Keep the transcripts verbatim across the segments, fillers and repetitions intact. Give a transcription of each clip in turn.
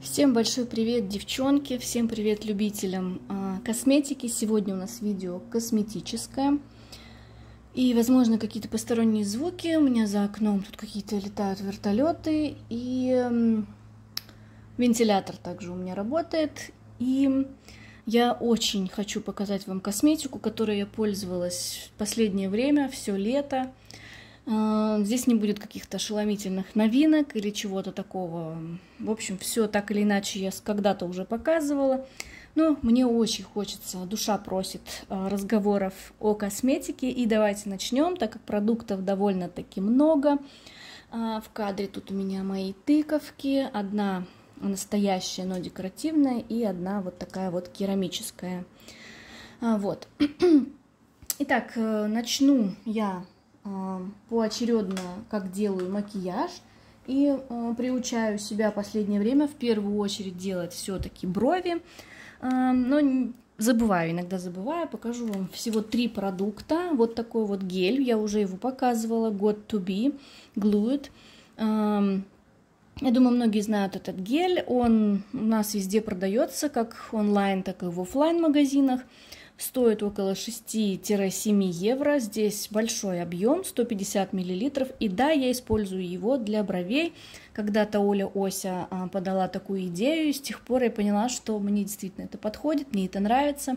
Всем большой привет, девчонки! Всем привет любителям э, косметики! Сегодня у нас видео косметическое. И, возможно, какие-то посторонние звуки. У меня за окном тут какие-то летают вертолеты. И э, вентилятор также у меня работает. И я очень хочу показать вам косметику, которой я пользовалась в последнее время, все лето. Здесь не будет каких-то ошеломительных новинок или чего-то такого. В общем, все так или иначе я когда-то уже показывала. Но мне очень хочется, душа просит разговоров о косметике. И давайте начнем, так как продуктов довольно-таки много. В кадре тут у меня мои тыковки. Одна настоящая, но декоративная, и одна вот такая вот керамическая. Вот. Итак, начну я поочередно, как делаю макияж, и э, приучаю себя в последнее время в первую очередь делать все-таки брови, э, но забываю, иногда забываю. Покажу вам всего три продукта. Вот такой вот гель, я уже его показывала, got to be Glued. Э, я думаю, многие знают этот гель, он у нас везде продается, как онлайн, так и в офлайн магазинах. Стоит около шести-семи евро. Здесь большой объем, сто пятьдесят миллилитров. И да, я использую его для бровей. Когда-то Оля Ося подала такую идею, и с тех пор я поняла, что мне действительно это подходит, мне это нравится.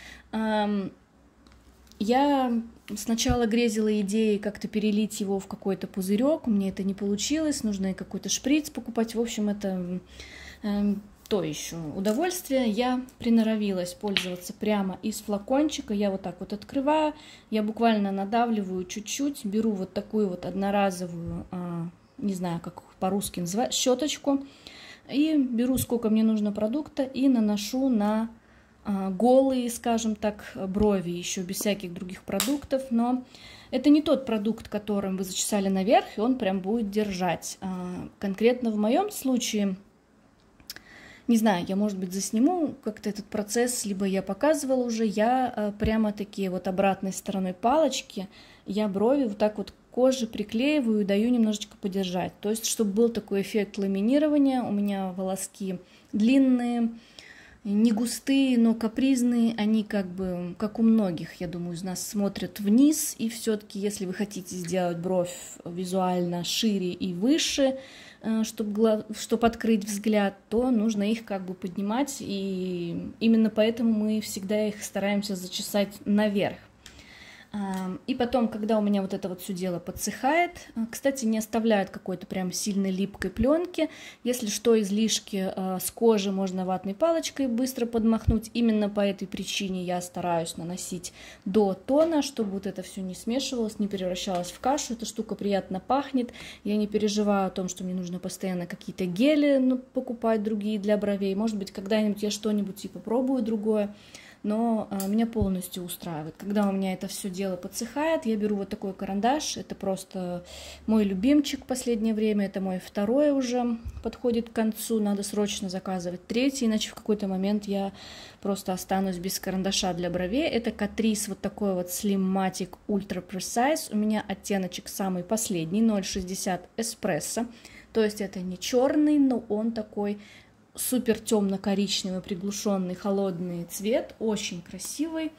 Я сначала грезила идеей как-то перелить его в какой-то пузырек. У меня это не получилось. Нужно и какой-то шприц покупать. В общем, это... То еще удовольствие. Я приноровилась пользоваться прямо из флакончика. Я вот так вот открываю, я буквально надавливаю чуть-чуть, беру вот такую вот одноразовую, не знаю, как по-русски называть, щеточку, и беру, сколько мне нужно продукта, и наношу на голые, скажем так, брови, еще без всяких других продуктов. Но это не тот продукт, которым вы зачесали наверх, и он прям будет держать. Конкретно в моем случае... Не знаю, я, может быть, засниму как-то этот процесс, либо я показывала уже, я прямо такие вот обратной стороной палочки, я брови вот так вот к коже приклеиваю и даю немножечко подержать. То есть, чтобы был такой эффект ламинирования, у меня волоски длинные, не густые, но капризные, они как бы, как у многих, я думаю, из нас смотрят вниз, и все-таки, если вы хотите сделать бровь визуально шире и выше, чтобы, чтобы открыть взгляд, то нужно их как бы поднимать, и именно поэтому мы всегда их стараемся зачесать наверх. И потом, когда у меня вот это вот все дело подсыхает, кстати, не оставляют какой-то прям сильной липкой пленки. Если что, излишки с кожи можно ватной палочкой быстро подмахнуть. Именно по этой причине я стараюсь наносить до тона, чтобы вот это все не смешивалось, не превращалось в кашу. Эта штука приятно пахнет. Я не переживаю о том, что мне нужно постоянно какие-то гели, ну, покупать другие для бровей. Может быть, когда-нибудь я что-нибудь и попробую другое. Но а, меня полностью устраивает. Когда у меня это все дело подсыхает, я беру вот такой карандаш. Это просто мой любимчик в последнее время. Это мой второй уже подходит к концу. Надо срочно заказывать третий, иначе в какой-то момент я просто останусь без карандаша для бровей. Это Catrice, вот такой вот Slim Matic Ultra Precise. У меня оттеночек самый последний, ноль шестьдесят Espresso. То есть это не черный, но он такой... супер темно-коричневый, приглушенный, холодный цвет, очень красивый,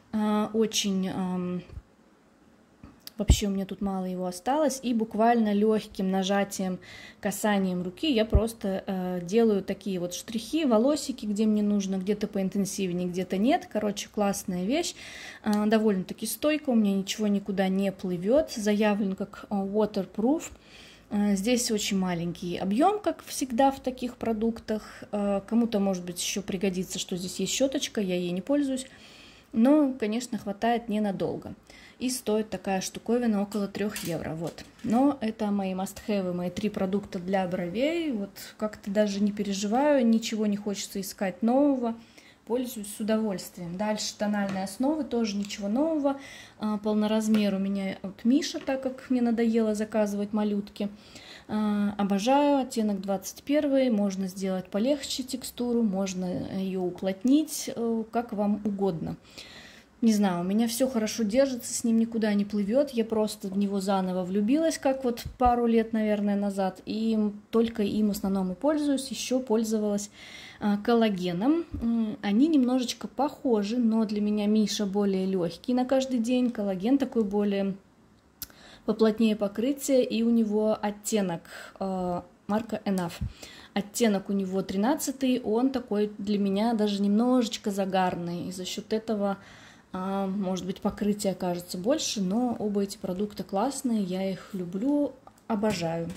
очень, вообще у меня тут мало его осталось, и буквально легким нажатием, касанием руки я просто делаю такие вот штрихи, волосики, где мне нужно, где-то поинтенсивнее, где-то нет. Короче, классная вещь, довольно-таки стойко, у меня ничего никуда не плывет, заявлен как waterproof. Здесь очень маленький объем, как всегда в таких продуктах. Кому-то, может быть, еще пригодится, что здесь есть щеточка, я ей не пользуюсь. Но, конечно, хватает ненадолго. И стоит такая штуковина около трёх евро. Вот. Но это мои must-have, мои три продукта для бровей. Вот как-то даже не переживаю, ничего не хочется искать нового. Пользуюсь с удовольствием. Дальше тональные основы, тоже ничего нового. Полноразмер у меня от Миша, так как мне надоело заказывать малютки. Обожаю оттенок двадцать один. Можно сделать полегче текстуру, можно ее уплотнить, как вам угодно. Не знаю, у меня все хорошо держится, с ним никуда не плывет. Я просто в него заново влюбилась, как вот пару лет, наверное, назад. И только им в основном и пользуюсь. Еще пользовалась а, коллагеном. Они немножечко похожи, но для меня Миша более легкий на каждый день. Коллаген такой более поплотнее покрытие. И у него оттенок а, марка Enough. Оттенок у него тринадцатый. Он такой для меня даже немножечко загарный. И за счет этого... Может быть, покрытие окажется больше, но оба эти продукта классные, я их люблю, обожаю.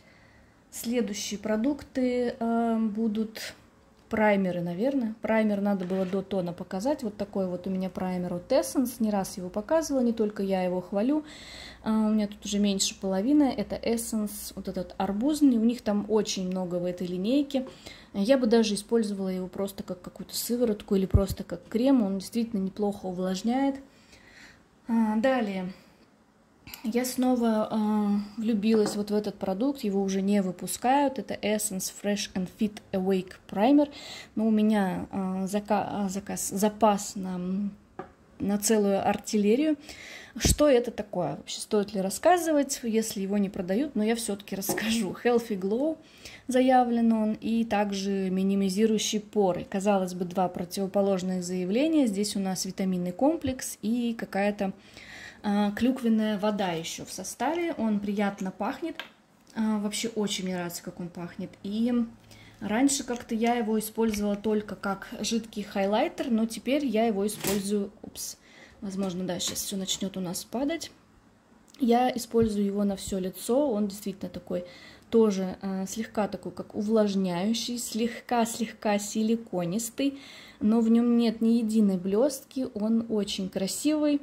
Следующие продукты э, будут праймеры, наверное. Праймер надо было до тона показать. Вот такой вот у меня праймер от Essence. Не раз его показывала, не только я его хвалю. А, у меня тут уже меньше половины. Это Essence, вот этот арбузный. У них там очень много в этой линейке. Я бы даже использовала его просто как какую-то сыворотку или просто как крем. Он действительно неплохо увлажняет. А, далее. Я снова э, влюбилась вот в этот продукт, его уже не выпускают, это Essence Fresh and Fit Awake Primer, но у меня э, зака заказ, запас на, на целую артиллерию. Что это такое? Вообще стоит ли рассказывать, если его не продают, но я все-таки расскажу. Healthy Glow заявлен он, и также минимизирующий поры. Казалось бы, два противоположных заявления, здесь у нас витаминный комплекс и какая-то клюквенная вода еще в составе, он приятно пахнет, вообще очень мне нравится, как он пахнет, и раньше как-то я его использовала только как жидкий хайлайтер, но теперь я его использую, упс, возможно, да, сейчас все начнет у нас падать, я использую его на все лицо, он действительно такой, тоже э, слегка такой, как увлажняющий, слегка-слегка силиконистый, но в нем нет ни единой блестки, он очень красивый.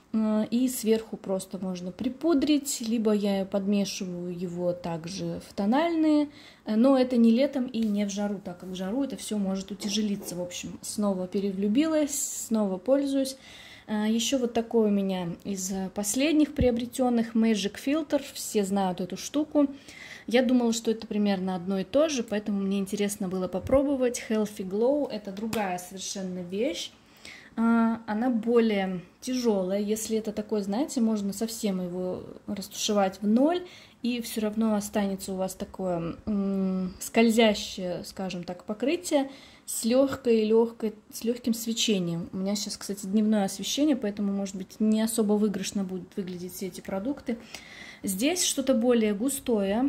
И сверху просто можно припудрить, либо я подмешиваю его также в тональные, но это не летом и не в жару, так как в жару это все может утяжелиться. В общем, снова перевлюбилась, снова пользуюсь. Еще вот такой у меня из последних приобретенных Magic Filter, все знают эту штуку. Я думала, что это примерно одно и то же, поэтому мне интересно было попробовать. Healthy Glow — это другая совершенно вещь. Она более тяжелая, если это такой, знаете, можно совсем его растушевать в ноль, и все равно останется у вас такое м, скользящее, скажем так, покрытие с легкой, легкой, с легким свечением. У меня сейчас, кстати, дневное освещение, поэтому, может быть, не особо выигрышно будут выглядеть все эти продукты. Здесь что-то более густое,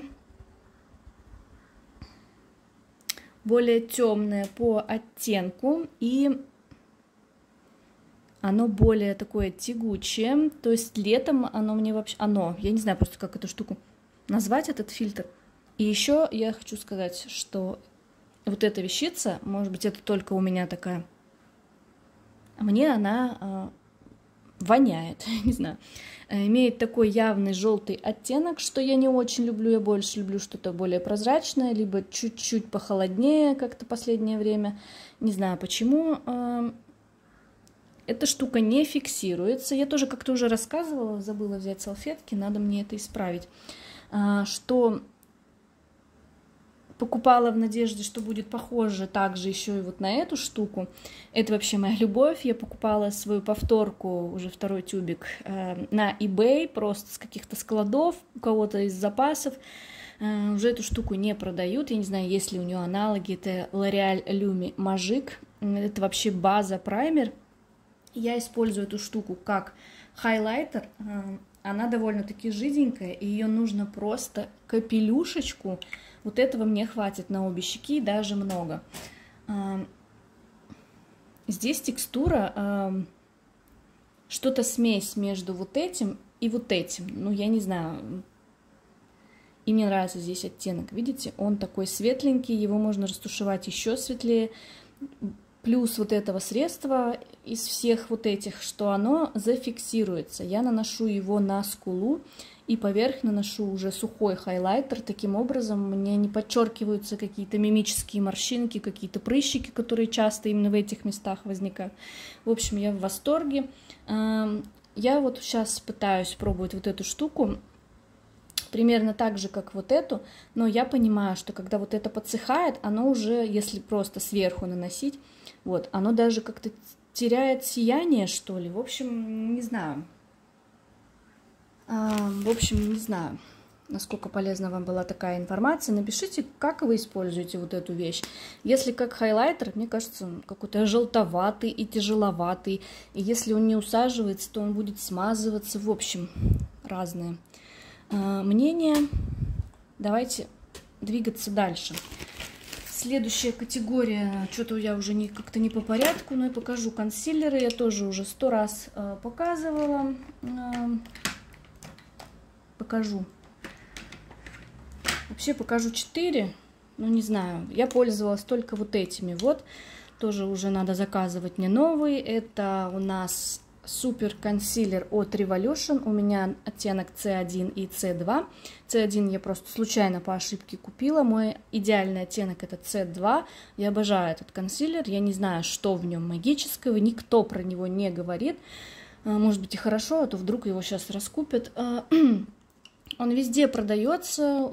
более темное по оттенку, и оно более такое тягучее, то есть летом оно мне вообще, оно, я не знаю просто, как эту штуку назвать, этот фильтр. И еще я хочу сказать, что вот эта вещица, может быть, это только у меня такая, мне она э, воняет, не знаю, имеет такой явный желтый оттенок, что я не очень люблю, я больше люблю что-то более прозрачное, либо чуть-чуть похолоднее как-то последнее время, не знаю почему. Э, Эта штука не фиксируется. Я тоже как-то уже рассказывала, забыла взять салфетки, надо мне это исправить. Что покупала в надежде, что будет похоже также еще и вот на эту штуку. Это вообще моя любовь. Я покупала свою повторку, уже второй тюбик, на eBay, просто с каких-то складов, у кого-то из запасов. Уже эту штуку не продают. Я не знаю, есть ли у нее аналоги. Это L'Oréal Lumi Magic. Это вообще база праймер. Я использую эту штуку как хайлайтер, она довольно-таки жиденькая, и ее нужно просто капелюшечку, вот этого мне хватит на обе щеки, даже много. Здесь текстура, что-то смесь между вот этим и вот этим, ну я не знаю, и мне нравится здесь оттенок, видите, он такой светленький, его можно растушевать еще светлее. Плюс вот этого средства из всех вот этих, что оно зафиксируется. Я наношу его на скулу и поверх наношу уже сухой хайлайтер. Таким образом мне не подчеркиваются какие-то мимические морщинки, какие-то прыщики, которые часто именно в этих местах возникают. В общем, я в восторге. Я вот сейчас пытаюсь пробовать вот эту штуку. Примерно так же, как вот эту, но я понимаю, что когда вот это подсыхает, оно уже, если просто сверху наносить, вот, оно даже как-то теряет сияние, что ли. В общем, не знаю. А, в общем, не знаю, насколько полезна вам была такая информация. Напишите, как вы используете вот эту вещь. Если как хайлайтер, мне кажется, он какой-то желтоватый и тяжеловатый. И если он не усаживается, то он будет смазываться. В общем, разные а, мнения. Давайте двигаться дальше. Следующая категория, что-то я уже не, как-то не по порядку, но я покажу консилеры. Я тоже уже сто раз э, показывала. Э, покажу. Вообще покажу четыре, ну не знаю. Я пользовалась только вот этими. Вот, тоже уже надо заказывать мне новый. Это у нас супер консилер от Revolution. У меня оттенок си один и си два. си один я просто случайно по ошибке купила. Мой идеальный оттенок это си два. Я обожаю этот консилер. Я не знаю, что в нем магического. Никто про него не говорит. Может быть и хорошо, а то вдруг его сейчас раскупят. Он везде продается.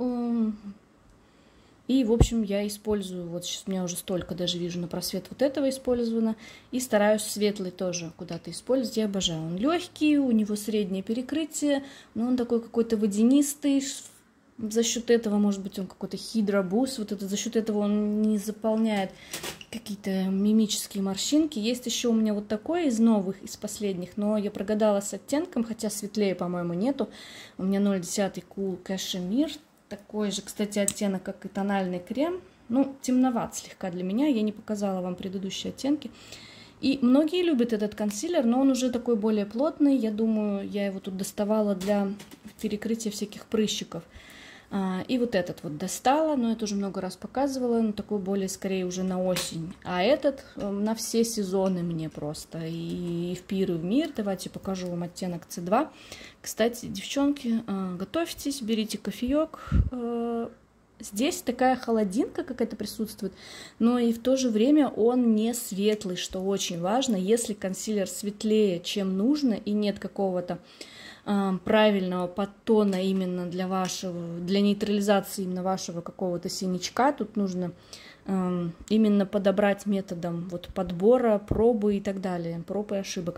И, в общем, я использую, вот сейчас у меня уже столько даже вижу на просвет вот этого использовано. И стараюсь светлый тоже куда-то использовать. Я обожаю. Он легкий, у него среднее перекрытие, но он такой какой-то водянистый. За счет этого, может быть, он какой-то хидробус. Вот это, за счет этого он не заполняет какие-то мимические морщинки. Есть еще у меня вот такой из новых, из последних, но я прогадала с оттенком, хотя светлее, по-моему, нету. У меня ноль десять Cool Cashmere. Такой же, кстати, оттенок, как и тональный крем. Ну, темноват слегка для меня. Я не показала вам предыдущие оттенки. И многие любят этот консилер, но он уже такой более плотный. Я думаю, я его тут доставала для перекрытия всяких прыщиков. И вот этот вот достала, но я тоже много раз показывала, но такой более скорее уже на осень. А этот на все сезоны мне просто. И в пир, и в мир. Давайте покажу вам оттенок си два. Кстати, девчонки, готовьтесь, берите кофеек. Здесь такая холодинка какая-то присутствует, но и в то же время он не светлый, что очень важно. Если консилер светлее, чем нужно, и нет какого-то правильного подтона именно для вашего, для нейтрализации именно вашего какого-то синячка, тут нужно э, именно подобрать методом вот подбора, пробы и так далее, проб и ошибок,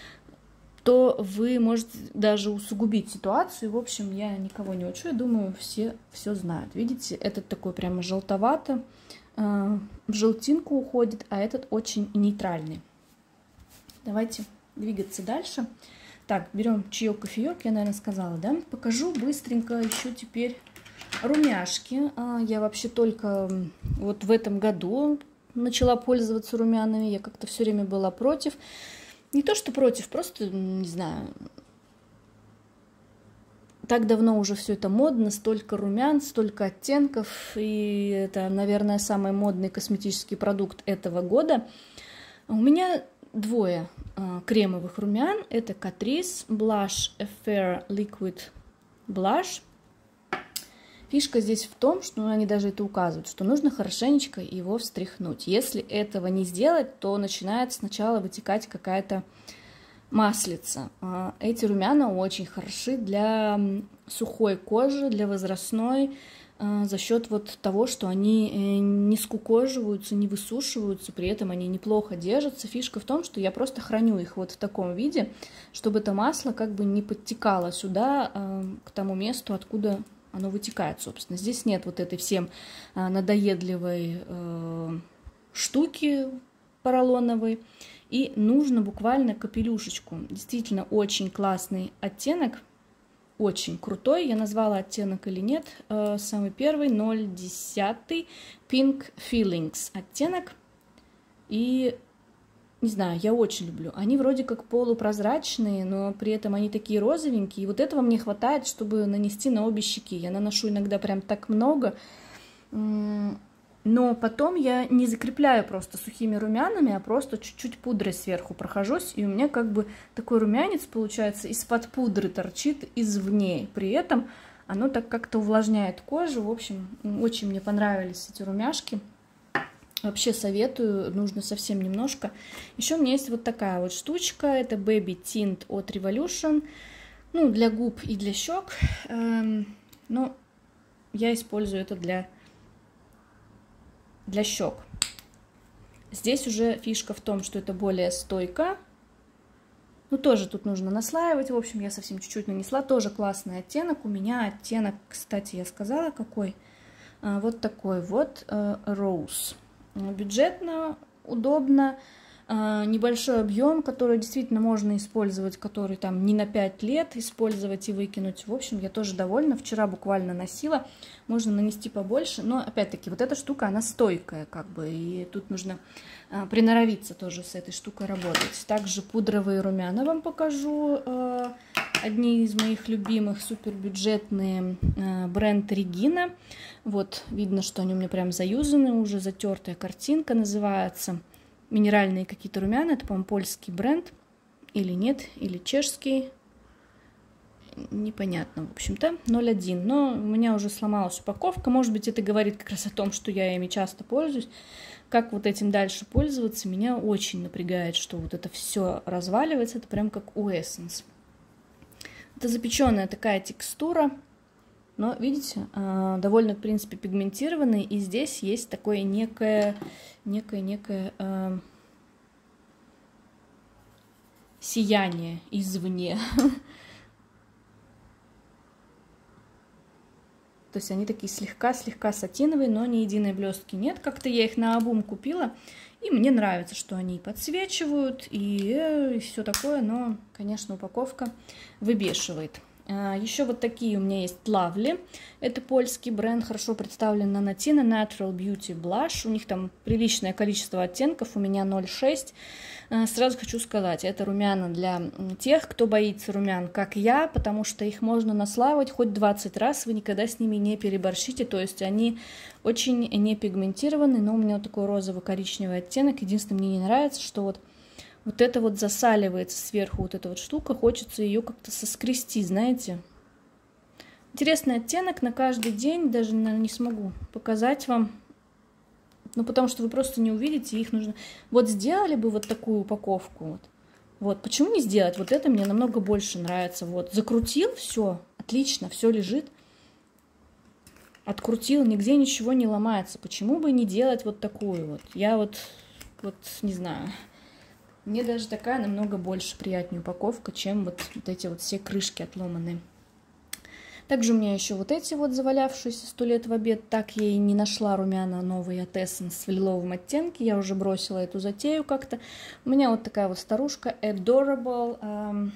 то вы можете даже усугубить ситуацию. В общем, я никого не учу, я думаю, все все знают. Видите, этот такой прямо желтовато, э, в желтинку уходит, а этот очень нейтральный. Давайте двигаться дальше. Так, берем чаек, кофеек, я, наверное, сказала, да? Покажу быстренько еще теперь румяшки. Я вообще только вот в этом году начала пользоваться румянами. Я как-то все время была против. Не то, что против, просто, не знаю, так давно уже все это модно, столько румян, столько оттенков. И это, наверное, самый модный косметический продукт этого года. У меня двое э, кремовых румян. Это Catrice Blush Affair Liquid Blush. Фишка здесь в том, что они даже это указывают, что нужно хорошенечко его встряхнуть. Если этого не сделать, то начинает сначала вытекать какая-то маслица. Эти румяна очень хороши для сухой кожи, для возрастной, за счет вот того, что они не скукоживаются, не высушиваются, при этом они неплохо держатся. Фишка в том, что я просто храню их вот в таком виде, чтобы это масло как бы не подтекало сюда, к тому месту, откуда оно вытекает, собственно. Здесь нет вот этой всем надоедливой штуки поролоновой. И нужно буквально капелюшечку. Действительно очень классный оттенок. Очень крутой. Я назвала оттенок или нет. Самый первый, ноль десять Pink Feelings оттенок. И не знаю, я очень люблю. Они вроде как полупрозрачные, но при этом они такие розовенькие. И вот этого мне хватает, чтобы нанести на обе щеки. Я наношу иногда прям так много. Но потом я не закрепляю просто сухими румянами, а просто чуть-чуть пудрой сверху прохожусь. И у меня как бы такой румянец получается из-под пудры торчит извне. При этом оно так как-то увлажняет кожу. В общем, очень мне понравились эти румяшки. Вообще советую, нужно совсем немножко. Еще у меня есть вот такая вот штучка. Это Baby Tint от Revolution. Ну, для губ и для щек. Но я использую это для... для щек. Здесь уже фишка в том, что это более стойко. Ну, тоже тут нужно наслаивать. В общем, я совсем чуть-чуть нанесла. Тоже классный оттенок. У меня оттенок, кстати, я сказала, какой. Вот такой вот Rose. Бюджетно, удобно. Небольшой объем, который действительно можно использовать, который там не на пять лет использовать и выкинуть. В общем, я тоже довольна. Вчера буквально носила. Можно нанести побольше. Но, опять-таки, вот эта штука, она стойкая, как бы. И тут нужно приноровиться тоже с этой штукой работать. Также пудровые румяна вам покажу. Одни из моих любимых, супербюджетные, бренд Regina. Вот, видно, что они у меня прям заюзаны, уже затертая картинка называется. Минеральные какие-то румяна, это, по-моему, польский бренд, или нет, или чешский, непонятно, в общем-то, ноль один, но у меня уже сломалась упаковка, может быть, это говорит как раз о том, что я ими часто пользуюсь. Как вот этим дальше пользоваться, меня очень напрягает, что вот это все разваливается, это прям как у Essence. Это запеченная такая текстура, но, видите, довольно, в принципе, пигментированный, и здесь есть такое некое, некое, некое э, сияние извне. То есть они такие слегка-слегка сатиновые, но ни единой блестки нет. Как-то я их наобум купила, и мне нравится, что они подсвечивают, и, и все такое, но, конечно, упаковка выбешивает. Еще вот такие у меня есть Lovely. Это польский бренд, хорошо представлен на Natina Natural Beauty Blush. У них там приличное количество оттенков, у меня ноль шесть. Сразу хочу сказать, это румяна для тех, кто боится румян, как я, потому что их можно наслаивать хоть двадцать раз, вы никогда с ними не переборщите. То есть они очень не пигментированы, но у меня вот такой розово-коричневый оттенок. Единственное, мне не нравится, что вот Вот это вот засаливается сверху, вот эта вот штука, хочется ее как-то соскрести, знаете. Интересный оттенок на каждый день, даже, наверное, не смогу показать вам. Ну, потому что вы просто не увидите, их нужно... Вот сделали бы вот такую упаковку, вот. Вот, почему не сделать? Вот это мне намного больше нравится. Вот, закрутил, все, отлично, все лежит. Открутил, нигде ничего не ломается. Почему бы не делать вот такую вот? Я вот, вот, не знаю... Мне даже такая намного больше приятнее упаковка, чем вот, вот эти вот все крышки отломанные. Также у меня еще вот эти вот завалявшиеся сто лет в обед. Так я и не нашла румяна новые от Essence в лиловом оттенке. Я уже бросила эту затею как-то. У меня вот такая вот старушка Adorable. Эм,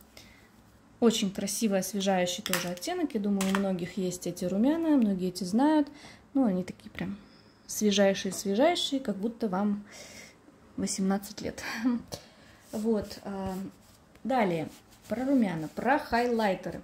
очень красивый, освежающий тоже оттенок. Я думаю, у многих есть эти румяна, многие эти знают. Ну, они такие прям свежайшие-свежайшие, как будто вам... восемнадцать лет. Вот. Далее. Про румяна, про хайлайтеры.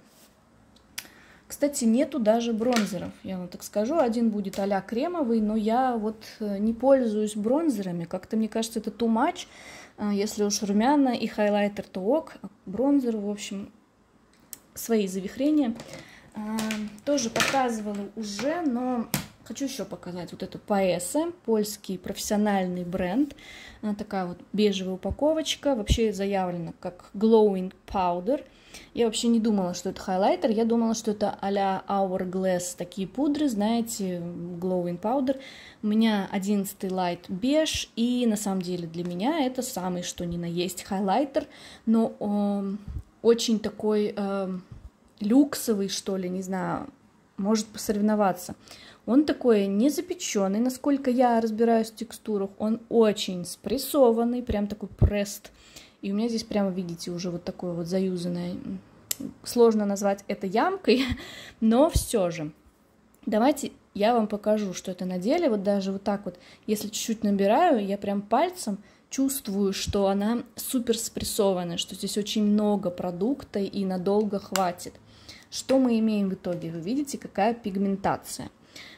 Кстати, нету даже бронзеров, я вам так скажу. Один будет а-ля кремовый, но я вот не пользуюсь бронзерами. Как-то, мне кажется, это too much. Если уж румяна и хайлайтер, то ок. Бронзер, в общем, свои завихрения. Тоже показывала уже, но... Хочу еще показать вот эту Paese, польский профессиональный бренд. Она такая вот бежевая упаковочка. Вообще заявлена как Glowing Powder. Я вообще не думала, что это хайлайтер. Я думала, что это а-ля Hourglass такие пудры, знаете, Glowing Powder. У меня одиннадцатый Light Beige. И на самом деле для меня это самый что ни на есть хайлайтер. Но э, очень такой э, люксовый, что ли, не знаю, может посоревноваться. Он такой не запеченный, насколько я разбираюсь в текстурах. Он очень спрессованный, прям такой пресс. И у меня здесь прямо, видите, уже вот такое вот заюзанное. Сложно назвать это ямкой, но все же. Давайте я вам покажу, что это на деле. Вот даже вот так вот, если чуть-чуть набираю, я прям пальцем чувствую, что она супер спрессованная, что здесь очень много продукта и надолго хватит. Что мы имеем в итоге? Вы видите, какая пигментация.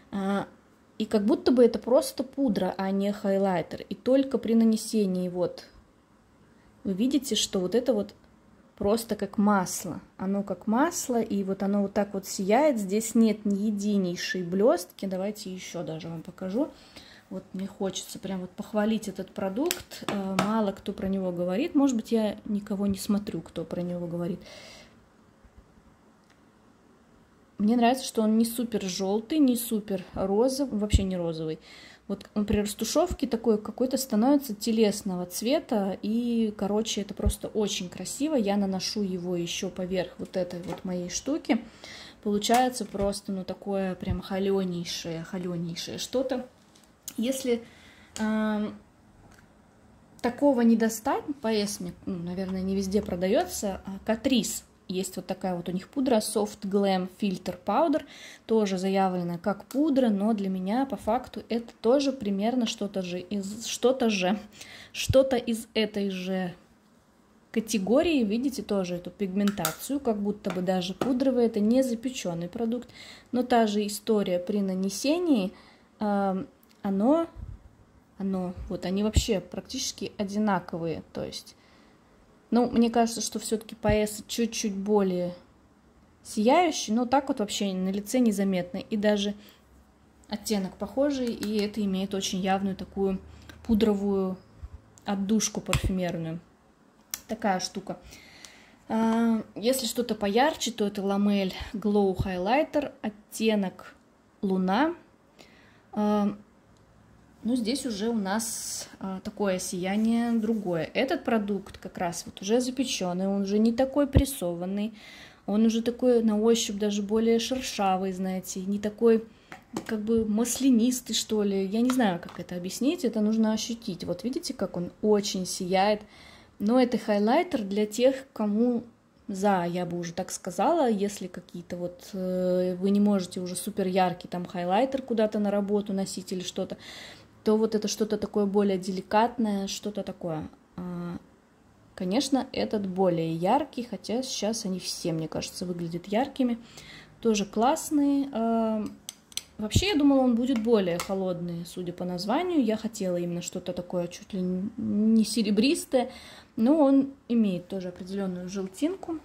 И как будто бы это просто пудра, а не хайлайтер. И только при нанесении вот вы видите, что вот это вот просто как масло. Оно как масло, и вот оно вот так вот сияет. Здесь нет ни единейшей блестки. Давайте еще даже вам покажу. Вот мне хочется прям вот похвалить этот продукт. Мало кто про него говорит. Может быть, я никого не смотрю, кто про него говорит. мне нравится, что он не супер желтый, не супер розовый, вообще не розовый. Вот он при растушевке такой какой-то становится телесного цвета, и, короче, это просто очень красиво. Я наношу его еще поверх вот этой вот моей штуки. Получается просто, ну, такое прям холенейшее, холенейшее что-то. Если э, такого не достать, по эсме, ну, наверное, не везде продается, а Catrice. Есть вот такая вот у них пудра Soft Glam Filter Powder, тоже заявленная как пудра, но для меня по факту это тоже примерно что-то же из что-то же, что-то из этой же категории. Видите тоже эту пигментацию, как будто бы даже пудровый, это не запеченный продукт, но та же история при нанесении, э, оно, оно, вот они вообще практически одинаковые, то есть. Ну, мне кажется, что все-таки Paese чуть-чуть более сияющий, но так вот вообще на лице незаметно. И даже оттенок похожий, и это имеет очень явную такую пудровую отдушку парфюмерную. Такая штука. Если что-то поярче, то это Ламель Glow Highlighter, оттенок Луна. Ну, здесь уже у нас а, такое сияние другое. Этот продукт как раз вот уже запеченный, он уже не такой прессованный, он уже такой на ощупь даже более шершавый, знаете, не такой как бы маслянистый, что ли. Я не знаю, как это объяснить, это нужно ощутить. Вот видите, как он очень сияет. Но это хайлайтер для тех, кому за, я бы уже так сказала, если какие-то вот э, вы не можете уже супер яркий там хайлайтер куда-то на работу носить или что-то, то вот это что-то такое более деликатное, что-то такое. Конечно, этот более яркий, хотя сейчас они все, мне кажется, выглядят яркими. Тоже классный. Вообще, я думала, он будет более холодный, судя по названию. Я хотела именно что-то такое чуть ли не серебристое, но он имеет тоже определенную желтинку.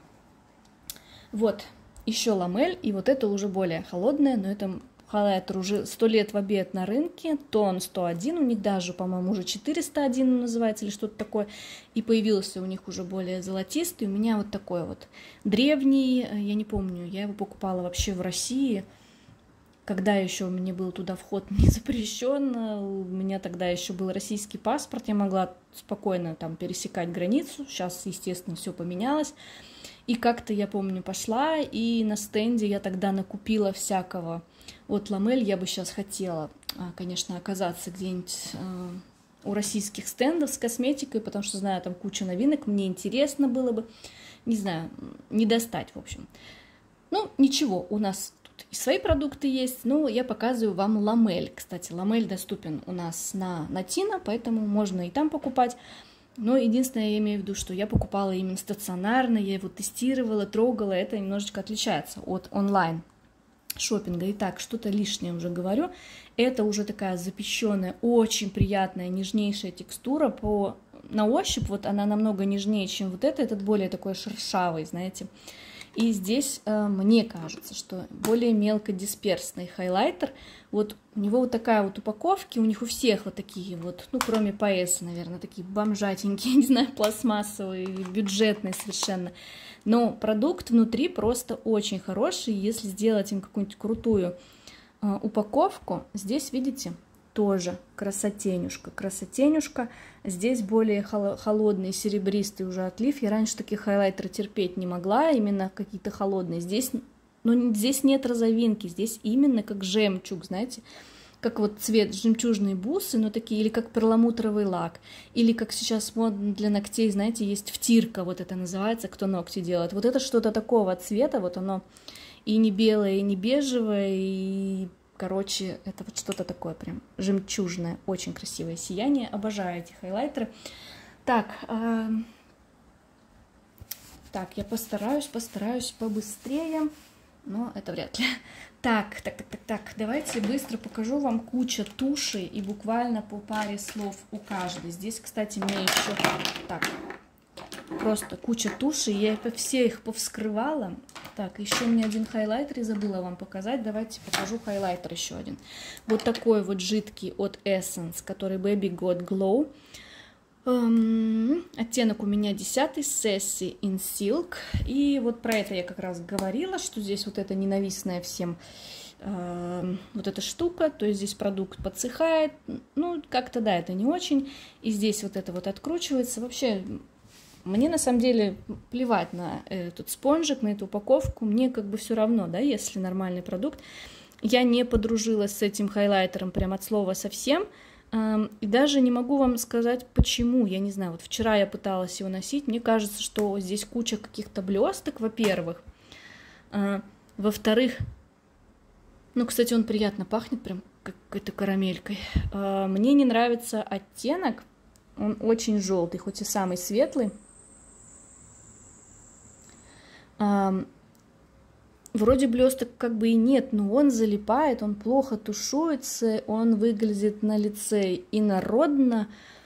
Вот, еще ламель, и вот это уже более холодное, но это... Хайлайтер уже сто лет в обед на рынке, тон сто один, у них даже, по-моему, уже четыреста один называется или что-то такое, и появился у них уже более золотистый, у меня вот такой вот древний, я не помню, я его покупала вообще в России, когда еще у меня был туда вход не запрещен, у меня тогда еще был российский паспорт, я могла спокойно там пересекать границу, сейчас, естественно, все поменялось, и как-то, я помню, пошла, и на стенде я тогда накупила всякого. Вот ламель я бы сейчас хотела, конечно, оказаться где-нибудь у российских стендов с косметикой, потому что знаю, там куча новинок, мне интересно было бы, не знаю, не достать, в общем. Ну, ничего, у нас тут и свои продукты есть, но я показываю вам ламель. Кстати, ламель доступен у нас на Натино, поэтому можно и там покупать. Но единственное, я имею в виду, что я покупала именно стационарно, я его тестировала, трогала, это немножечко отличается от онлайн шопинга. Итак, что-то лишнее уже говорю. Это уже такая запеченная, очень приятная, нежнейшая текстура. По... На ощупь вот она намного нежнее, чем вот это. Этот более такой шершавый, знаете. И здесь э, мне кажется, что более мелкодисперсный хайлайтер. Вот у него вот такая вот упаковка, у них у всех вот такие вот, ну, кроме Paese, наверное, такие бомжатенькие, не знаю, пластмассовые, бюджетные совершенно. Но продукт внутри просто очень хороший. Если сделать им какую-нибудь крутую э, упаковку, здесь, видите, тоже красотенюшка, красотенюшка. Здесь более холодный, серебристый уже отлив. Я раньше такие хайлайтеры терпеть не могла, именно какие-то холодные. Здесь, ну, здесь нет розовинки, здесь именно как жемчуг, знаете, как вот цвет жемчужные бусы, но такие, или как перламутровый лак, или как сейчас модно для ногтей, знаете, есть втирка, вот это называется, кто ногти делает. Вот это что-то такого цвета, вот оно и не белое, и не бежевое, и, короче, это вот что-то такое прям жемчужное, очень красивое сияние. Обожаю эти хайлайтеры. Так, э... так, я постараюсь, постараюсь побыстрее, но это вряд ли. Так, так, так, так, так, давайте быстро покажу вам кучу туши и буквально по паре слов у каждой. Здесь, кстати, мне еще так, просто куча туши, я все их повскрывала. Так, еще у меня один хайлайтер, я забыла вам показать, давайте покажу хайлайтер еще один. Вот такой вот жидкий от Essence, который Baby Got Glow. Эм, оттенок у меня десятый, Sassy in Silk. И вот про это я как раз говорила, что здесь вот эта ненавистная всем э, вот эта штука, то есть здесь продукт подсыхает, ну как-то да, это не очень. И здесь вот это вот откручивается. Вообще, мне на самом деле плевать на этот спонжик, на эту упаковку, мне как бы все равно, да, если нормальный продукт. Я не подружилась с этим хайлайтером прям от слова совсем. И даже не могу вам сказать, почему, я не знаю, вот вчера я пыталась его носить, мне кажется, что здесь куча каких-то блесток, во-первых, во-вторых, ну, кстати, он приятно пахнет, прям какой-то карамелькой, мне не нравится оттенок, он очень желтый, хоть и самый светлый, вроде блесток как бы и нет, но он залипает, он плохо тушуется, он выглядит на лице инородно.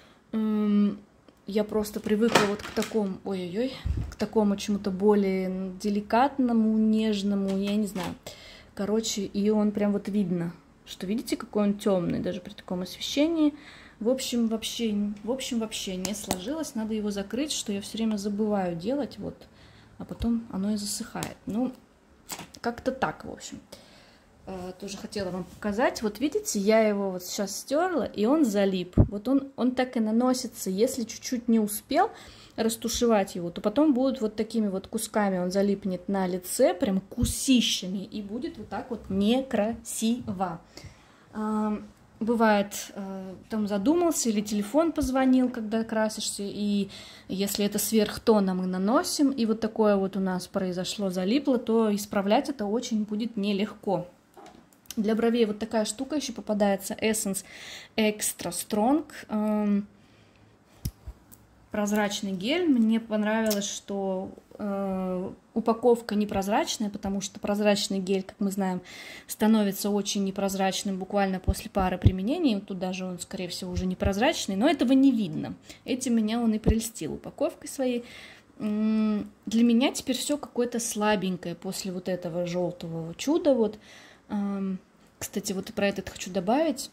Я просто привыкла вот к такому, ой-ой-ой, к такому чему-то более деликатному, нежному, я не знаю. Короче, и он прям вот видно, что видите, какой он темный, даже при таком освещении. В общем, вообще, в общем, вообще не сложилось, надо его закрыть, что я все время забываю делать, вот, а потом оно и засыхает. Ну, как-то так, в общем. Тоже хотела вам показать. Вот видите, я его вот сейчас стерла, и он залип. Вот он, он так и наносится. Если чуть-чуть не успел растушевать его, то потом будут вот такими вот кусками, он залипнет на лице, прям кусищами, и будет вот так вот некрасиво. Бывает, там задумался или телефон позвонил, когда красишься, и если это сверхтона мы наносим, и вот такое вот у нас произошло, залипло, то исправлять это очень будет нелегко. Для бровей вот такая штука еще попадается, Essence Extra Strong, прозрачный гель. Мне понравилось, что э, упаковка непрозрачная, потому что прозрачный гель, как мы знаем, становится очень непрозрачным буквально после пары применений. Тут даже он, скорее всего, уже непрозрачный, но этого не видно. Этим меня он и прельстил упаковкой своей. М-м, для меня теперь все какое-то слабенькое после вот этого желтого чуда. Вот. Эм, кстати, вот и про этот хочу добавить.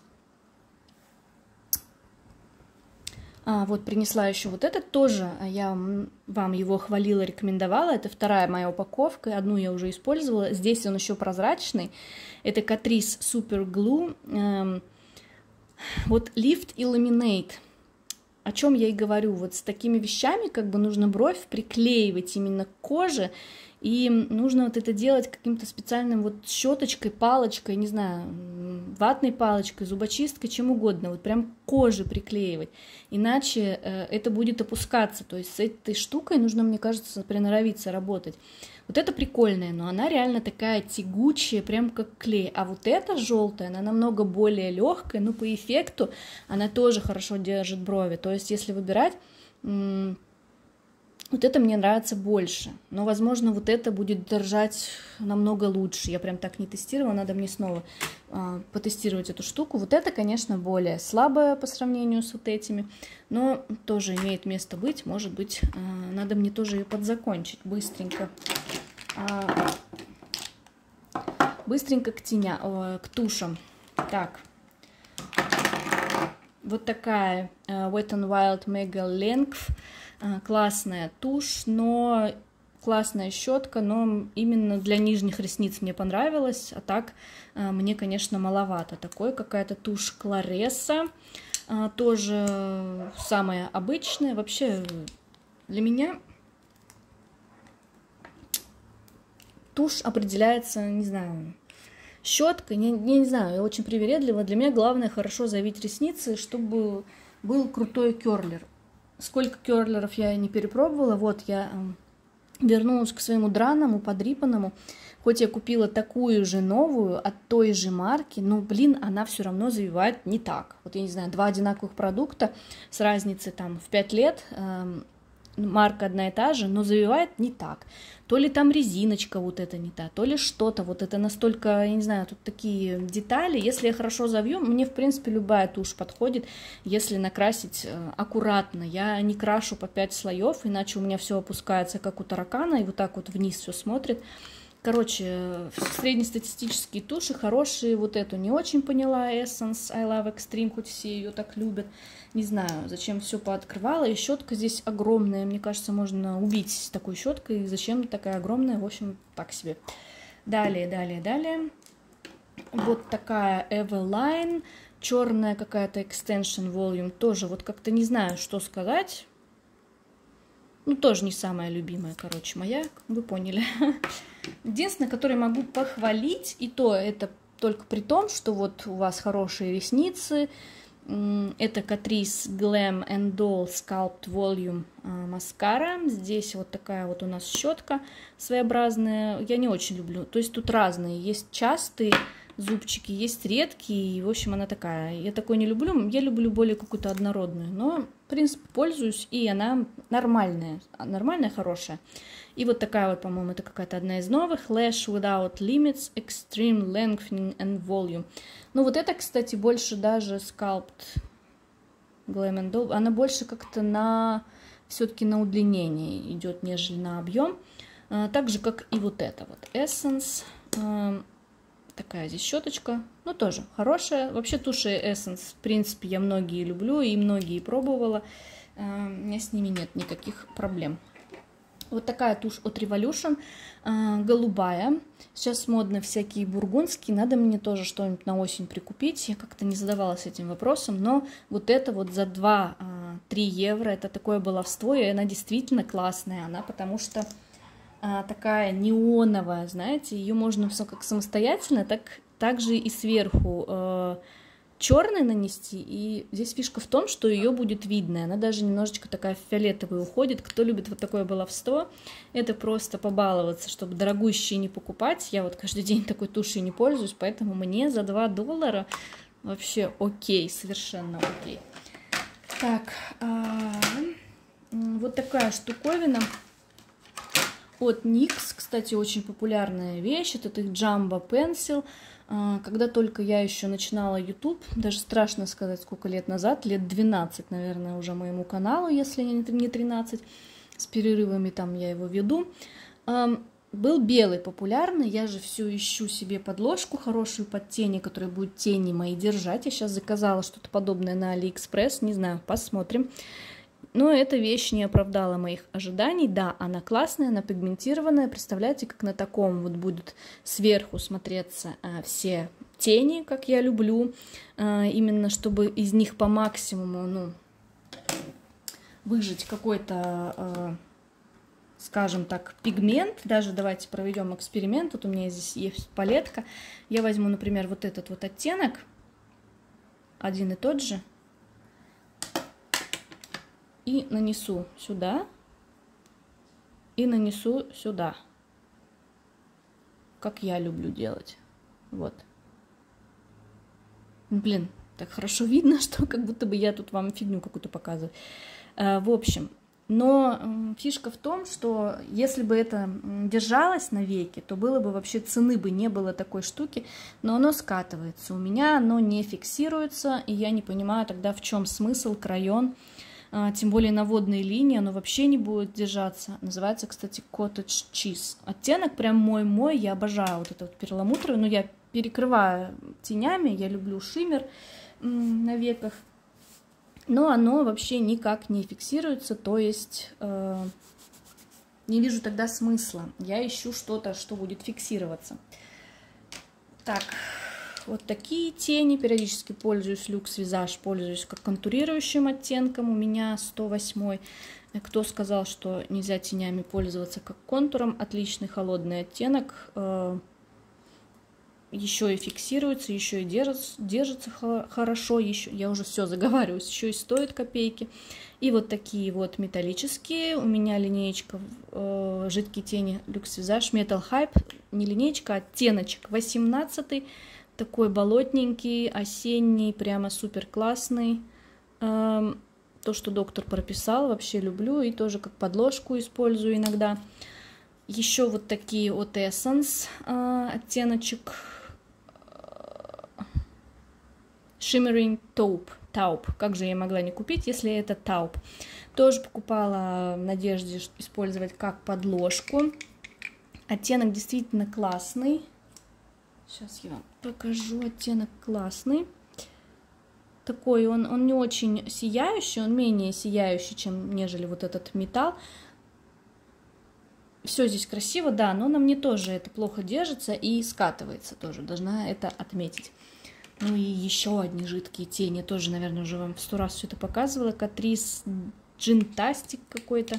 А, вот принесла еще вот этот тоже, я вам его хвалила, рекомендовала, это вторая моя упаковка, одну я уже использовала, здесь он еще прозрачный, это Catrice Super Glue, эм, вот Lift Illuminate, о чем я и говорю, вот с такими вещами как бы нужно бровь приклеивать именно к коже, и нужно вот это делать каким-то специальным вот щеточкой, палочкой, не знаю, ватной палочкой, зубочисткой, чем угодно, вот прям к коже приклеивать, иначе э, это будет опускаться, то есть с этой штукой нужно, мне кажется, приноровиться работать. Вот это прикольная, но она реально такая тягучая, прям как клей, а вот эта желтая, она намного более легкая, но по эффекту она тоже хорошо держит брови, то есть если выбирать... Вот это мне нравится больше, но, возможно, вот это будет держать намного лучше. Я прям так не тестировала, надо мне снова э, потестировать эту штуку. Вот это, конечно, более слабое по сравнению с вот этими, но тоже имеет место быть. Может быть, э, надо мне тоже ее подзакончить быстренько. Э, быстренько к теня, э, к тушам. Так, вот такая э, Wet n Wild Mega Length. Классная тушь, но классная щетка, но именно для нижних ресниц мне понравилось, а так мне, конечно, маловато. Такой какая-то тушь Клареса, тоже самая обычная. Вообще для меня тушь определяется, не знаю, щеткой, я, я не знаю, я очень привередлива. Для меня главное хорошо завить ресницы, чтобы был крутой керлер. Сколько керлеров я не перепробовала, вот я э, вернулась к своему драному, подрипанному, хоть я купила такую же новую от той же марки, но, блин, она все равно завивает не так. Вот я не знаю, два одинаковых продукта с разницей там в пять лет, э, марка одна и та же, но завивает не так. То ли там резиночка вот эта не та, то ли что-то, вот это настолько, я не знаю, тут такие детали. Если я хорошо завью, мне, в принципе, любая тушь подходит, если накрасить аккуратно. Я не крашу по пять слоев, иначе у меня все опускается, как у таракана, и вот так вот вниз все смотрит. Короче, среднестатистические туши хорошие. Вот эту не очень поняла, Essence I Love Extreme, хоть все ее так любят. Не знаю, зачем все пооткрывала. И щетка здесь огромная. Мне кажется, можно убить такой щеткой. Зачем такая огромная? В общем, так себе. Далее, далее, далее. Вот такая Everline. Черная какая-то Extension Volume. Тоже вот как-то не знаю, что сказать. Ну, тоже не самая любимая, короче, моя, вы поняли. Единственное, которое могу похвалить, и то это только при том, что вот у вас хорошие ресницы. Это Catrice Glam and Doll Sculpt Volume маскара. Здесь вот такая вот у нас щетка своеобразная. Я не очень люблю. То есть тут разные. Есть частые зубчики, есть редкие. И, в общем, она такая. Я такой не люблю. Я люблю более какую-то однородную. Но, в принципе, пользуюсь. И она нормальная. Нормальная, хорошая. И вот такая вот, по-моему, это какая-то одна из новых. Lash Without Limits Extreme Lengthening and Volume. Ну, вот это, кстати, больше даже Sculpt Glam and Doll. Она больше как-то на... все-таки на удлинение идет, нежели на объем. Так же, как и вот это вот. Essence. Такая здесь щеточка. Ну, тоже хорошая. Вообще, туши Essence, в принципе, я многие люблю и многие пробовала. У меня с ними нет никаких проблем. Вот такая тушь от Revolution, э, голубая. Сейчас модно всякие бургундские. Надо мне тоже что-нибудь на осень прикупить. Я как-то не задавалась этим вопросом. Но вот это вот за два-три евро, это такое баловство. И она действительно классная. Она потому что э, такая неоновая, знаете. Ее можно как самостоятельно, так, так же и сверху э, черный нанести, и здесь фишка в том, что ее будет видно, она даже немножечко такая фиолетовая уходит. Кто любит вот такое баловство, это просто побаловаться, чтобы дорогущие не покупать. Я вот каждый день такой тушью не пользуюсь, поэтому мне за два доллара вообще окей, совершенно окей. Так, а, вот такая штуковина от никс, кстати, очень популярная вещь, это их Jumbo Pencil. Когда только я еще начинала YouTube, даже страшно сказать, сколько лет назад, лет двенадцать, наверное, уже моему каналу, если не тринадцать, с перерывами там я его веду, был белый популярный. Я же все ищу себе подложку хорошую под тени, которая будет тени мои держать. Я сейчас заказала что-то подобное на Алиэкспресс, не знаю, посмотрим. Но эта вещь не оправдала моих ожиданий. Да, она классная, она пигментированная. Представляете, как на таком вот будут сверху смотреться а, все тени, как я люблю. А, именно чтобы из них по максимуму, ну, выжать какой-то, а, скажем так, пигмент. Даже давайте проведем эксперимент. Вот у меня здесь есть палетка. Я возьму, например, вот этот вот оттенок. Один и тот же. И нанесу сюда, и нанесу сюда, как я люблю делать. Вот. Блин, так хорошо видно, что как будто бы я тут вам фигню какую-то показываю. А, в общем, но фишка в том, что если бы это держалось навеки, то было бы вообще цены бы не было такой штуки, но оно скатывается. У меня оно не фиксируется, и я не понимаю тогда, в чем смысл крайон. Тем более на водной линии оно вообще не будет держаться. Называется, кстати, Cottage Cheese. Оттенок прям мой-мой, я обожаю вот это вот перламутровый, но я перекрываю тенями, я люблю шиммер на веках, но оно вообще никак не фиксируется, то есть э, не вижу тогда смысла. Я ищу что-то, что будет фиксироваться. Так. Вот такие тени, периодически пользуюсь Luxe Visage, пользуюсь как контурирующим оттенком, у меня сто восемь. Кто сказал, что нельзя тенями пользоваться как контуром, отличный холодный оттенок, еще и фиксируется, еще и держится, держится хорошо, еще, я уже все заговариваюсь, еще и стоит копейки. И вот такие вот металлические, у меня линеечка э, жидкие тени Luxe Visage Metal Hype, не линеечка, а оттеночек восемнадцатый. Такой болотненький, осенний, прямо супер классный. Эм, то, что доктор прописал, вообще люблю. И тоже как подложку использую иногда. Еще вот такие от Essence э, оттеночек. Shimmering Taupe. Taupe. Как же я могла не купить, если это Taupe? Тоже покупала в надежде использовать как подложку. Оттенок действительно классный. Сейчас я вам покажу. Оттенок классный. Такой он, он не очень сияющий, он менее сияющий, чем нежели вот этот металл. Все здесь красиво, да, но на мне тоже это плохо держится и скатывается тоже, должна это отметить. Ну и еще одни жидкие тени, тоже, наверное, уже вам в сто раз все это показывала. Catrice Gin-tastic какой-то.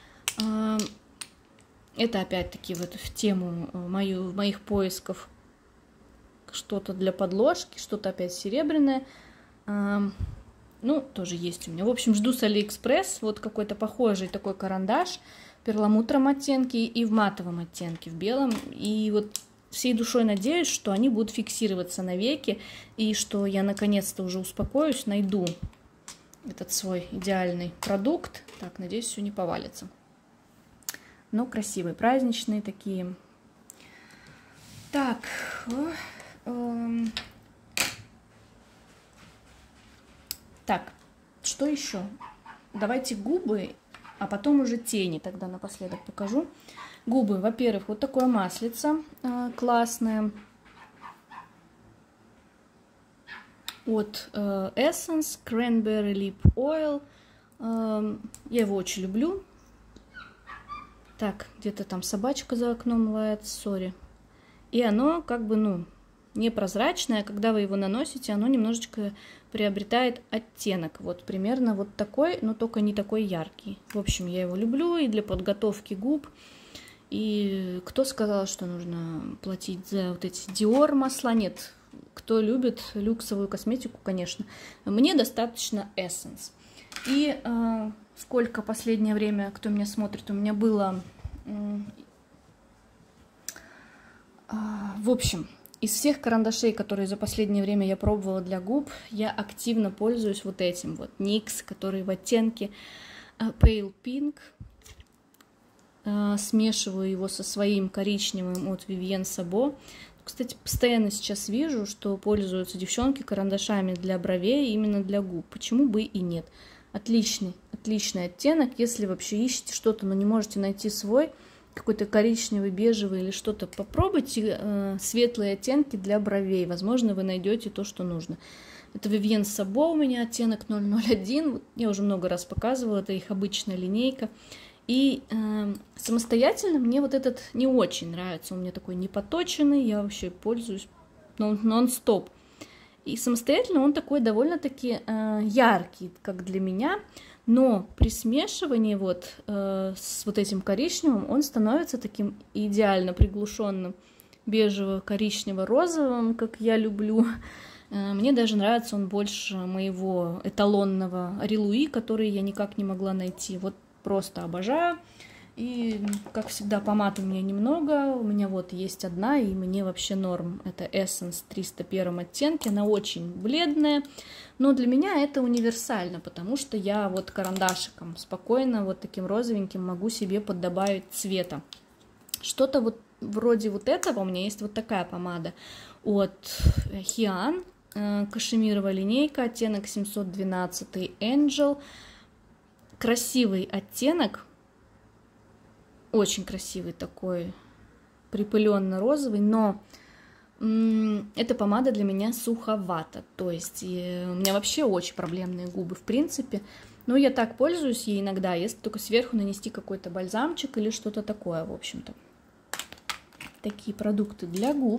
Это опять-таки вот в тему мою, моих поисков что-то для подложки, что-то опять серебряное. Ну, тоже есть у меня. В общем, жду с Алиэкспресс вот какой-то похожий такой карандаш в перламутровом оттенке и в матовом оттенке, в белом. И вот всей душой надеюсь, что они будут фиксироваться навеки, и что я наконец-то уже успокоюсь, найду этот свой идеальный продукт. Так, надеюсь, все не повалится. Но красивые, праздничные такие. Так. Эм... Так, что еще? Давайте губы, а потом уже тени тогда напоследок покажу. Губы, во-первых, вот такое маслице э, классное. От э, Essence Cranberry Lip Oil. Э, я его очень люблю. Так, где-то там собачка за окном лает, сори. И оно как бы, ну, непрозрачное. Когда вы его наносите, оно немножечко приобретает оттенок. Вот примерно вот такой, но только не такой яркий. В общем, я его люблю и для подготовки губ. И кто сказал, что нужно платить за вот эти Dior масла? Нет. Кто любит люксовую косметику, конечно. Мне достаточно Essence. И э, сколько последнее время, кто меня смотрит, у меня было... Э, э, в общем... Из всех карандашей, которые за последнее время я пробовала для губ, я активно пользуюсь вот этим вот никс, который в оттенке Pale Pink. Смешиваю его со своим коричневым от Vivienne Sabo. Кстати, постоянно сейчас вижу, что пользуются девчонки карандашами для бровей именно для губ. Почему бы и нет? Отличный, отличный оттенок. Если вообще ищете что-то, но не можете найти свой, какой-то коричневый, бежевый или что-то, попробуйте э, светлые оттенки для бровей. Возможно, вы найдете то, что нужно. Это Vivienne Sabo у меня оттенок ноль ноль один. Я уже много раз показывала, это их обычная линейка. И э, самостоятельно мне вот этот не очень нравится. Он мне такой непоточенный, я вообще пользуюсь нон-стоп. И самостоятельно он такой довольно-таки э, яркий, как для меня. Но при смешивании вот э, с вот этим коричневым он становится таким идеально приглушенным бежево-коричнево-розовым, как я люблю. Э, мне даже нравится он больше моего эталонного Рилуи, который я никак не могла найти. Вот просто обожаю. И, как всегда, помад у меня немного. У меня вот есть одна, и мне вообще норм. Это Essence в триста первом оттенке. Она очень бледная. Но для меня это универсально, потому что я вот карандашиком спокойно, вот таким розовеньким, могу себе поддобавить цвета. Что-то вот вроде вот этого, у меня есть вот такая помада от Хиан, кашемировая линейка, оттенок семьсот двенадцать Angel. Красивый оттенок, очень красивый такой, припыленно-розовый, но... Эта помада для меня суховата, то есть у меня вообще очень проблемные губы в принципе, но я так пользуюсь ей иногда, если только сверху нанести какой-то бальзамчик или что-то такое, в общем-то. Такие продукты для губ.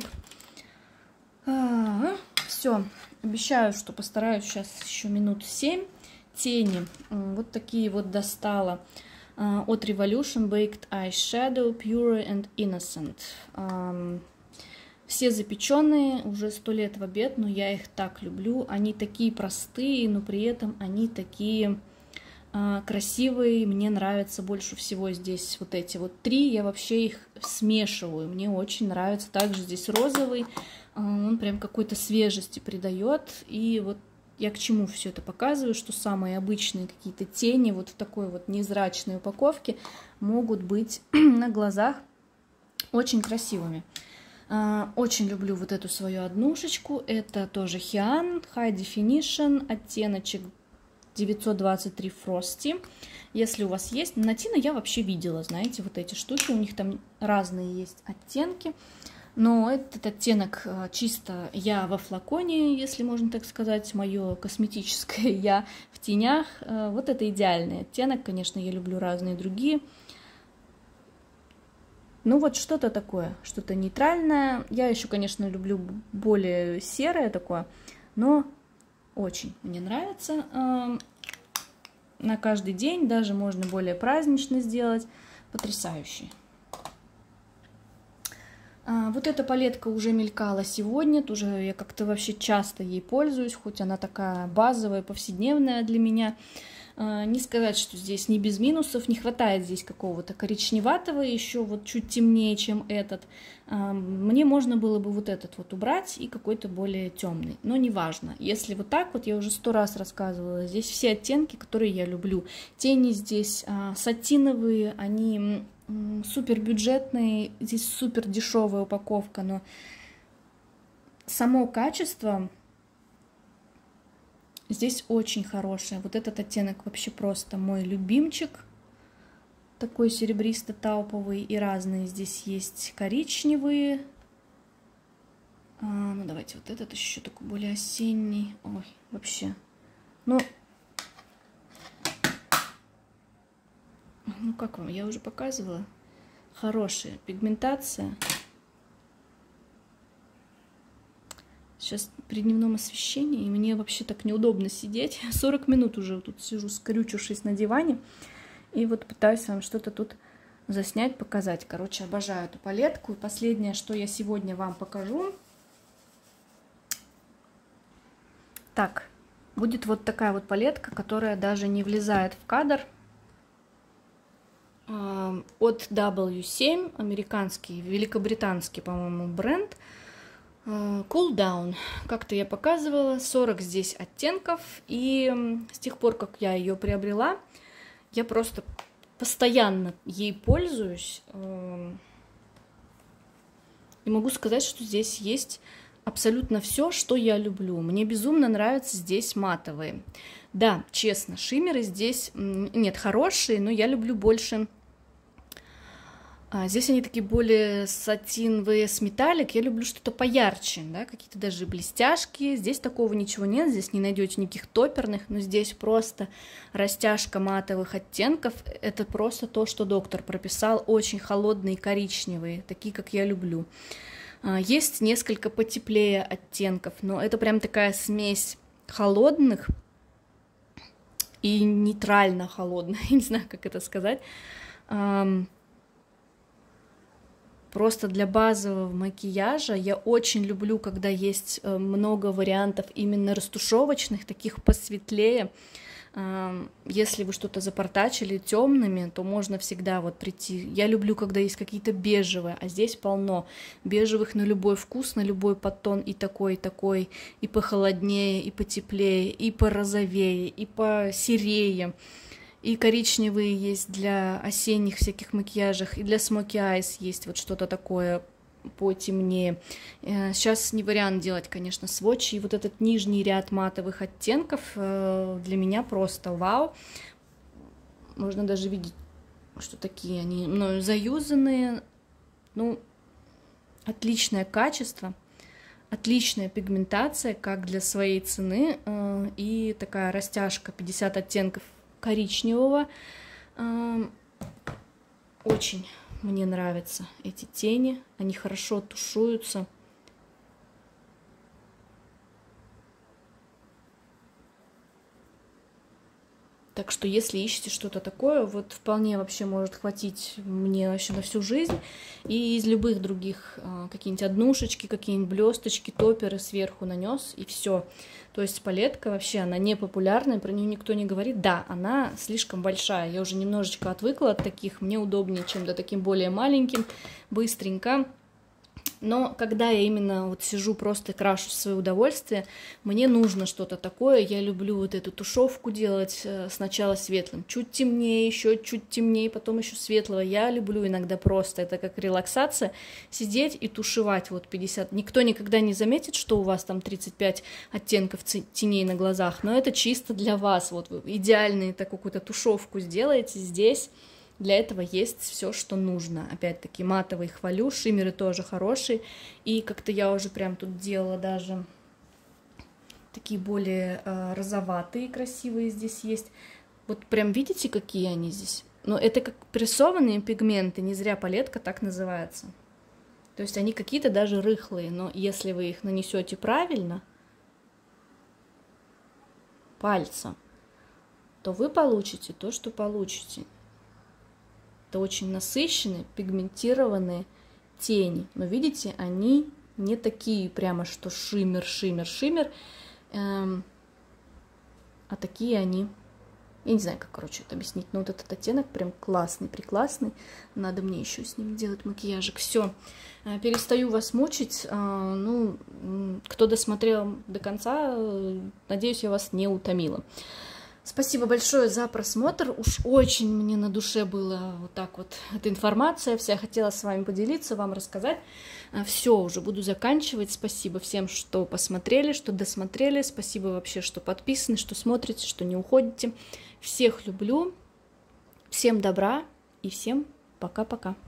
А-а-а. Все, обещаю, что постараюсь сейчас еще минут семь. Тени, вот такие вот достала от Revolution Baked Eyeshadow Pure and Innocent. Все запеченные, уже сто лет в обед, но я их так люблю. Они такие простые, но при этом они такие э, красивые. Мне нравятся больше всего здесь вот эти вот три. Я вообще их смешиваю. Мне очень нравится. Также здесь розовый. Э, он прям какой-то свежести придает. И вот я к чему все это показываю, что самые обычные какие-то тени вот в такой вот невзрачной упаковке могут быть на глазах очень красивыми. Очень люблю вот эту свою однушечку. Это тоже Хиан High Definition, оттеночек девятьсот двадцать три Frosty. Если у вас есть, Натина я вообще видела, знаете, вот эти штуки, у них там разные есть оттенки. Но этот оттенок чисто я во флаконе, если можно так сказать, мое косметическое я в тенях. Вот это идеальный оттенок, конечно, я люблю разные другие. Ну вот что-то такое, что-то нейтральное. Я еще, конечно, люблю более серое такое, но очень мне нравится. На каждый день даже можно более празднично сделать. Потрясающий. Вот эта палетка уже мелькала сегодня, тоже я как-то вообще часто ей пользуюсь, хоть она такая базовая, повседневная для меня. Не сказать, что здесь не без минусов, не хватает здесь какого-то коричневатого, еще вот чуть темнее, чем этот. Мне можно было бы вот этот вот убрать и какой-то более темный, но неважно. Если вот так вот, я уже сто раз рассказывала, здесь все оттенки, которые я люблю. Тени здесь сатиновые, они супер бюджетные, здесь супер дешевая упаковка, но само качество здесь очень хорошее. Вот этот оттенок вообще просто мой любимчик. Такой серебристо-тауповый, и разные здесь есть коричневые. А, ну давайте вот этот еще такой более осенний. Ой, вообще. Ну, ну как вам? Я уже показывала. Хорошая пигментация. Сейчас при дневном освещении, и мне вообще так неудобно сидеть. сорок минут уже тут сижу, скрючившись на диване. И вот пытаюсь вам что-то тут заснять, показать. Короче, обожаю эту палетку. И последнее, что я сегодня вам покажу. Так, будет вот такая вот палетка, которая даже не влезает в кадр. От дабл ю семь, американский, великобританский, по-моему, бренд. Cool Down. Как-то я показывала, сорок здесь оттенков, и с тех пор, как я ее приобрела, я просто постоянно ей пользуюсь. И могу сказать, что здесь есть абсолютно все, что я люблю. Мне безумно нравятся здесь матовые. Да, честно, шиммеры здесь нет хорошие, но я люблю больше... Здесь они такие более сатиновые с металлик. Я люблю что-то поярче, да, какие-то даже блестяшки. Здесь такого ничего нет, здесь не найдете никаких топерных, но здесь просто растяжка матовых оттенков. Это просто то, что доктор прописал. Очень холодные коричневые, такие, как я люблю. Есть несколько потеплее оттенков, но это прям такая смесь холодных и нейтрально холодных. Я не знаю, как это сказать. Просто для базового макияжа я очень люблю, когда есть много вариантов именно растушевочных, таких посветлее. Если вы что-то запортачили темными, то можно всегда вот прийти. Я люблю, когда есть какие-то бежевые, а здесь полно бежевых на любой вкус, на любой подтон, и такой, и такой, и похолоднее, и потеплее, и порозовее, и посерее. И коричневые есть для осенних всяких макияжей, и для смоки айс есть вот что-то такое потемнее. Сейчас не вариант делать, конечно, сводчи. И вот этот нижний ряд матовых оттенков для меня просто вау. Можно даже видеть, что такие они мною заюзанные. Ну, отличное качество, отличная пигментация, как для своей цены. И такая растяжка пятьдесят оттенков коричневого. Очень мне нравятся эти тени, они хорошо тушуются. Так что, если ищете что-то такое, вот вполне вообще может хватить мне вообще на всю жизнь. И из любых других какие-нибудь однушечки, какие-нибудь блесточки, топеры сверху нанес, и все. То есть палетка вообще, она не популярная, про нее никто не говорит. Да, она слишком большая, я уже немножечко отвыкла от таких, мне удобнее чем-то таким более маленьким, быстренько. Но когда я именно вот сижу, просто крашу в свое удовольствие, мне нужно что-то такое. Я люблю вот эту тушевку делать сначала светлым, чуть темнее, еще чуть темнее, потом еще светлого. Я люблю иногда просто, это как релаксация, сидеть и тушевать вот пятьдесят. Никто никогда не заметит, что у вас там тридцать пять оттенков теней на глазах, но это чисто для вас. Вот вы идеальную такую какую-то тушевку сделаете здесь. Для этого есть все, что нужно. Опять-таки матовый хвалю, шиммеры тоже хорошие. И как-то я уже прям тут делала даже такие более э, розоватые, красивые здесь есть. Вот прям видите, какие они здесь? Но это как прессованные пигменты, не зря палетка так называется. То есть они какие-то даже рыхлые, но если вы их нанесете правильно, пальцем, то вы получите то, что получите. Это очень насыщенные, пигментированные тени. Но видите, они не такие прямо, что шиммер, шиммер, шиммер. Эм, а такие они... Я не знаю, как, короче, это объяснить. Но вот этот оттенок прям классный, прекрасный. Надо мне еще с ним делать макияжик. Все, перестаю вас мучить. Ну, кто досмотрел до конца, надеюсь, я вас не утомила. Спасибо большое за просмотр. Уж очень мне на душе было вот так вот эта информация. Вся хотела с вами поделиться, вам рассказать. Все, уже буду заканчивать. Спасибо всем, что посмотрели, что досмотрели. Спасибо вообще, что подписаны, что смотрите, что не уходите. Всех люблю. Всем добра и всем пока-пока.